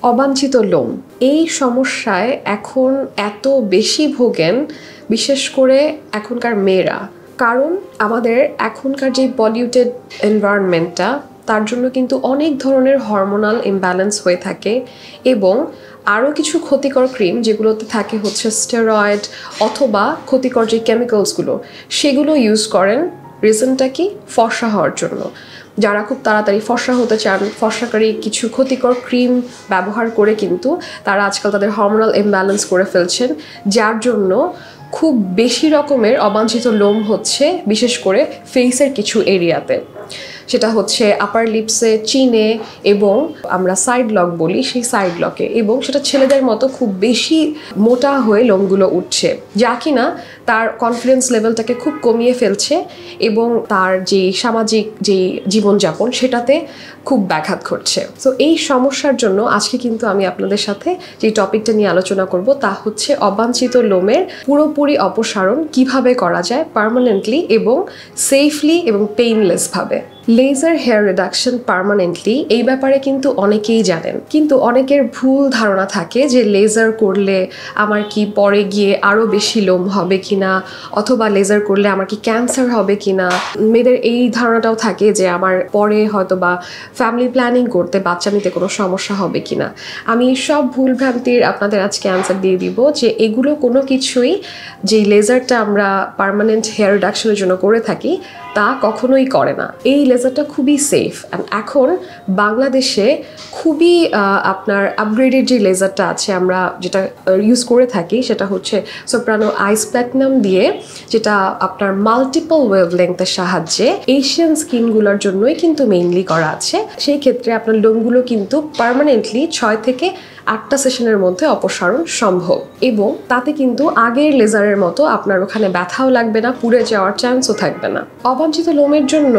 অবাঞ্ছিত লোম এই সমস্যায় এখন এত বেশি ভোগেন বিশেষ করে এখনকার মেয়েরা, কারণ আমাদের এখনকার যে পলিউটেড এনভায়রনমেন্টটা তার জন্য কিন্তু অনেক ধরনের হরমোনাল ইমব্যালেন্স হয়ে থাকে এবং আরও কিছু ক্ষতিকর ক্রিম যেগুলোতে থাকে হচ্ছে স্টেরয়েড অথবা ক্ষতিকর যে কেমিক্যালসগুলো সেগুলো ইউজ করেন। রিজনটা কি? ফর্সা হওয়ার জন্য। যারা খুব তাড়াতাড়ি ফর্সা হতে চান, ফর্সাকারী কিছু ক্ষতিকর ক্রিম ব্যবহার করে কিন্তু তারা আজকাল তাদের হরমোনাল ইমব্যালেন্স করে ফেলছেন, যার জন্য খুব বেশি রকমের অবাঞ্ছিত লোম হচ্ছে, বিশেষ করে ফেসের কিছু এরিয়াতে। সেটা হচ্ছে আপার লিপসে, চিনে এবং আমরা সাইড লক বলি সেই সাইড লকে, এবং সেটা ছেলেদের মতো খুব বেশি মোটা হয়ে লোমগুলো উঠছে, যা কিনা তার কনফিডেন্স লেভেলটাকে খুব কমিয়ে ফেলছে এবং তার যে সামাজিক যে জীবনযাপন সেটাতে খুব ব্যাঘাত ঘটছে। সো এই সমস্যার জন্য আজকে কিন্তু আমি আপনাদের সাথে যে টপিকটা নিয়ে আলোচনা করব তা হচ্ছে অবাঞ্ছিত লোমের পুরোপুরি অপসারণ কিভাবে করা যায় পার্মানেন্টলি এবং সেফলি এবং পেইনলেসভাবে। লেজার হেয়ার রিডাকশন পার্মানেন্টলি এই ব্যাপারে কিন্তু অনেকেই জানেন, কিন্তু অনেকের ভুল ধারণা থাকে যে লেজার করলে আমার কি পরে গিয়ে আরও বেশি লোম হবে কিনা, অথবা লেজার করলে আমার কি ক্যান্সার হবে কিনা। মেয়েদের এই ধারণাটাও থাকে যে আমার পরে হয়তো বা ফ্যামিলি প্ল্যানিং করতে বাচ্চা নিতে কোনো সমস্যা হবে কিনা। আমি সব ভুলভ্রান্তির আপনাদের আজকে অ্যান্সার দিয়ে দিব যে এগুলো কোনো কিছুই, যে লেজারটা আমরা পার্মানেন্ট হেয়ার রিডাকশনের জন্য করে থাকি তা কখনোই করে না। এই লেজারটা খুবই সেফ। অ্যান্ড এখন বাংলাদেশে খুবই আপনার আপগ্রেডেড যে লেজারটা আছে আমরা যেটা ইউজ করে থাকি সেটা হচ্ছে সোপ্রানো আইস প্ল্যাটিনাম দিয়ে, যেটা আপনার মাল্টিপল ওয়েভলেংথের সাহায্যে এশিয়ান স্কিনগুলোর জন্যই কিন্তু মেইনলি করা আছে। সেই ক্ষেত্রে আপনার লোমগুলো কিন্তু পার্মানেন্টলি 6 থেকে 8টা সেশনের মধ্যে অপসারণ সম্ভব, এবং তাতে কিন্তু আগের লেজারের মতো আপনার ওখানে ব্যথাও লাগবে না, পুড়ে যাওয়ার চান্সও থাকবে না। অবাঞ্ছিত লোমের জন্য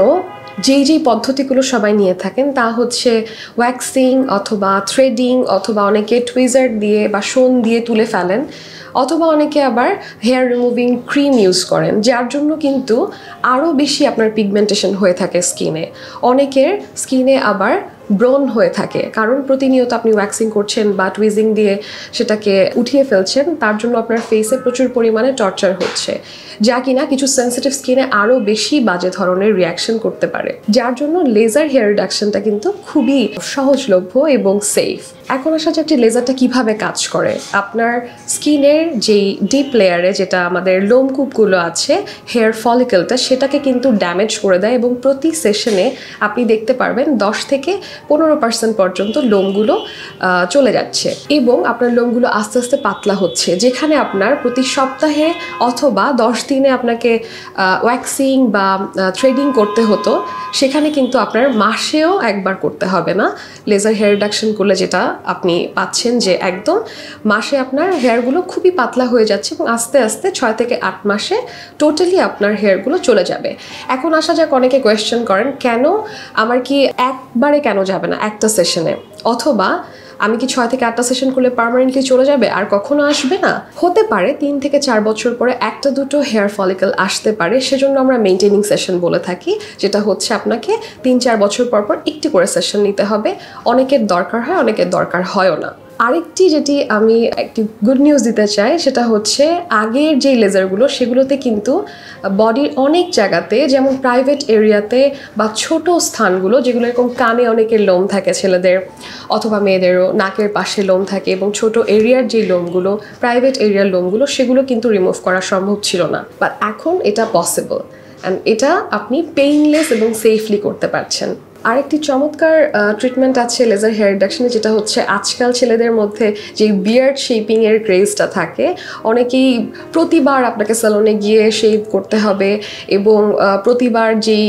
যেই পদ্ধতিগুলো সবাই নিয়ে থাকেন তা হচ্ছে ওয়্যাক্সিং অথবা থ্রেডিং, অথবা অনেকে টুইজার দিয়ে বা শোন দিয়ে তুলে ফেলেন, অথবা অনেকে আবার হেয়ার রিমুভিং ক্রিম ইউজ করেন, যার জন্য কিন্তু আরও বেশি আপনার পিগমেন্টেশন হয়ে থাকে স্কিনে। অনেকের স্কিনে আবার ব্রণ হয়ে থাকে, কারণ প্রতিনিয়ত আপনি ওয়্যাক্সিং করছেন বা টুইজিং দিয়ে সেটাকে উঠিয়ে ফেলছেন, তার জন্য আপনার ফেসে প্রচুর পরিমাণে টর্চার হচ্ছে, যা কিনা কিছু সেন্সিটিভ স্কিনে আরও বেশি বাজে ধরনের রিয়াকশন করতে পারে। যার জন্য লেজার হেয়ার রিডাকশনটা কিন্তু খুবই সহজলভ্য এবং সেফ। এখন আসা যাক যে লেজারটা কিভাবে কাজ করে। আপনার স্কিনের যেই ডিপ লেয়ারে যেটা আমাদের লোমকূপগুলো আছে, হেয়ার ফলিকলটা, সেটাকে কিন্তু ড্যামেজ করে দেয় এবং প্রতি সেশনে আপনি দেখতে পারবেন 10 থেকে 15% পর্যন্ত লোমগুলো চলে যাচ্ছে, এবং আপনার লোমগুলো আস্তে আস্তে পাতলা হচ্ছে। যেখানে আপনার প্রতি সপ্তাহে অথবা 10 দিনে আপনাকে ওয়্যাক্সিং বা থ্রেডিং করতে হতো, সেখানে কিন্তু আপনার মাসেও একবার করতে হবে না। লেজার হেয়ার রিডাকশন করলে যেটা আপনি পাচ্ছেন যে একদম মাসে আপনার হেয়ারগুলো খুবই পাতলা হয়ে যাচ্ছে এবং আস্তে আস্তে 6 থেকে 8 মাসে টোটালি আপনার হেয়ারগুলো চলে যাবে। এখন আসা যাক, অনেকে কোয়েশ্চেন করেন কেন আমার কি একবারে কেন যাবে না একটা সেশনে, অথবা আমি কি 6 থেকে 8টা সেশন করলে পার্মানেন্টলি চলে যাবে আর কখনো আসবে না? হতে পারে 3 থেকে 4 বছর পরে একটা দুটো হেয়ার ফলিকল আসতে পারে, সেজন্য আমরা মেইনটেনিং সেশন বলে থাকি, যেটা হচ্ছে আপনাকে 3-4 বছর পর পর একটি করে সেশন নিতে হবে। অনেকের দরকার হয়, অনেকের দরকার হয়ও না। আরেকটি যেটি আমি একটি গুড নিউজ দিতে চাই সেটা হচ্ছে আগের যেই লেজারগুলো সেগুলোতে কিন্তু বডির অনেক জায়গাতে, যেমন প্রাইভেট এরিয়াতে বা ছোট স্থানগুলো যেগুলো এরকম কানে অনেকের লোম থাকে ছেলেদের অথবা মেয়েদেরও, নাকের পাশে লোম থাকে এবং ছোট এরিয়ার যেই লোমগুলো, প্রাইভেট এরিয়ার লোমগুলো, সেগুলো কিন্তু রিমুভ করা সম্ভব ছিল না, বাট এখন এটা পসিবল, অ্যান্ড এটা আপনি পেইনলেস এবং সেফলি করতে পারছেন। আরেকটি চমৎকার ট্রিটমেন্ট আছে লেজার হেয়ার রিডাকশনে, যেটা হচ্ছে আজকাল ছেলেদের মধ্যে যে বিয়ার্ড শেপিংয়ের ক্রেজটা থাকে, অনেকেই প্রতিবার আপনাকে স্যালনে গিয়ে শেভ করতে হবে এবং প্রতিবার যেই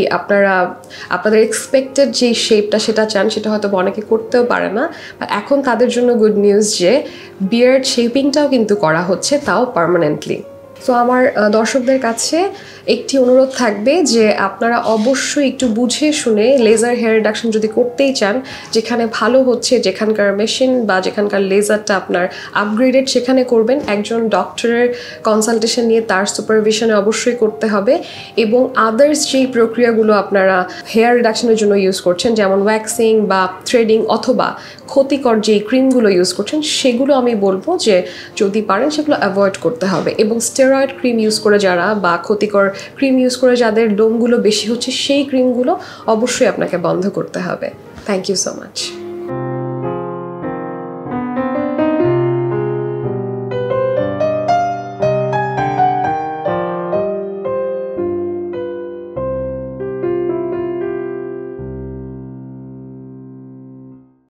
আপনাদের এক্সপেক্টেড যেই শেপটা সেটা চান, সেটা হয়তো অনেকে করতেও পারে না। এখন তাদের জন্য গুড নিউজ যে বিয়ার্ড শেপিংটাও কিন্তু করা হচ্ছে, তাও পার্মানেন্টলি। সো আমার দর্শকদের কাছে একটি অনুরোধ থাকবে যে আপনারা অবশ্যই একটু বুঝে শুনে লেজার হেয়ার রিডাকশন যদি করতেই চান, যেখানে ভালো হচ্ছে, যেখানকার মেশিন বা যেখানকার লেজারটা আপনার আপগ্রেডেড, সেখানে করবেন। একজন ডক্টরের কনসালটেশন নিয়ে তার সুপারভিশনে অবশ্যই করতে হবে। এবং আদার্স যেই প্রক্রিয়াগুলো আপনারা হেয়ার রিডাকশনের জন্য ইউজ করছেন, যেমন ওয়্যাক্সিং বা থ্রেডিং অথবা ক্ষতিকর যেই ক্রিমগুলো ইউজ করছেন, সেগুলো আমি বলবো যে যদি পারেন সেগুলো অ্যাভয়েড করতে হবে। এবং স্টেরয়েড ক্রিম ইউজ করে যারা বা ক্ষতিকর ক্রিম ইউজ করে যাদের লোমগুলো বেশি হচ্ছে, সেই ক্রিমগুলো অবশ্যই আপনাকে বন্ধ করতে হবে। Thank you so much.